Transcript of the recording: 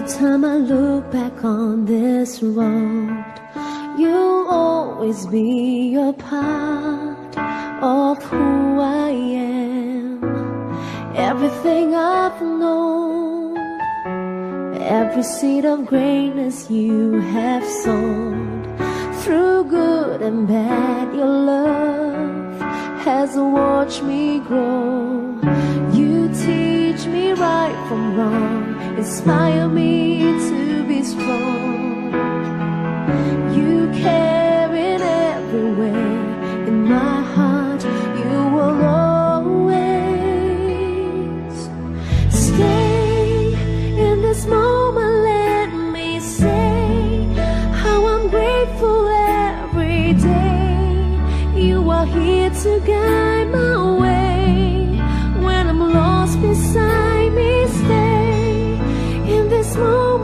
time I look back on this road, you'll always be a part of who I am. Everything I've known, every seed of greatness you have sown. Through good and bad, your love has watched me grow. You teach me right from wrong, inspire me to be strong. You care in every way, in my heart you will always stay. In this moment let me say how I'm grateful every day. You are here to guide my way. When I'm lost beside me, stay. In this moment